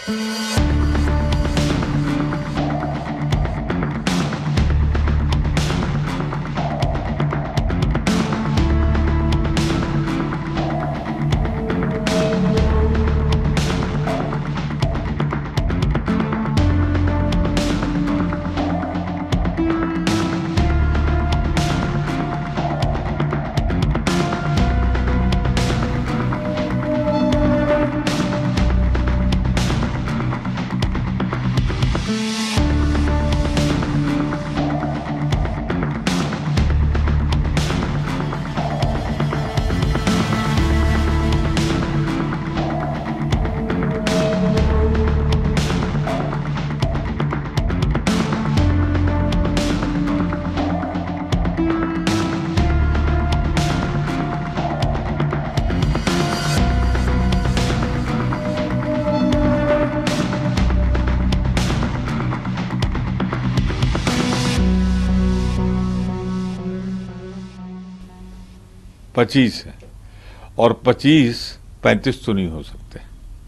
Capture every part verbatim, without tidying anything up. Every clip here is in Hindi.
पच्चीस है और पच्चीस पैंतीस तो नहीं हो सकते।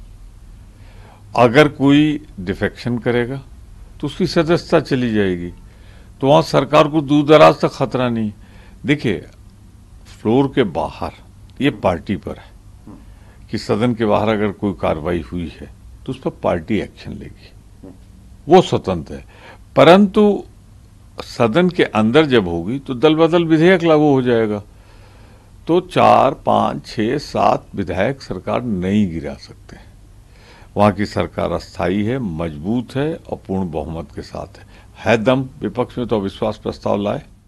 अगर कोई डिफेक्शन करेगा तो उसकी सदस्यता चली जाएगी, तो वहां सरकार को दूर दराज तक खतरा नहीं। देखिए, फ्लोर के बाहर ये पार्टी पर है कि सदन के बाहर अगर कोई कार्रवाई हुई है तो उस पर पार्टी एक्शन लेगी, वो स्वतंत्र है। परंतु सदन के अंदर जब होगी तो दल बदल विधेयक लागू हो जाएगा, तो चार पांच छह सात विधायक सरकार नहीं गिरा सकते। वहां की सरकार अस्थायी है, मजबूत है और पूर्ण बहुमत के साथ है। है दम विपक्ष में तो अविश्वास प्रस्ताव लाए।